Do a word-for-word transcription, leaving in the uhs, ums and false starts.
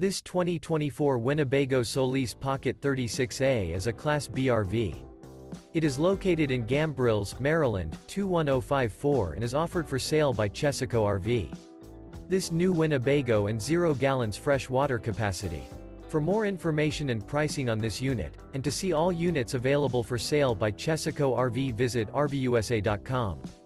This twenty twenty-four Winnebago Solis Pocket thirty-six A is a Class B R V. It is located in Gambrills, Maryland, two one zero five four and is offered for sale by Chesaco R V. This new Winnebago and zero gallons fresh water capacity. For more information and pricing on this unit, and to see all units available for sale by Chesaco R V, visit R V U S A dot com.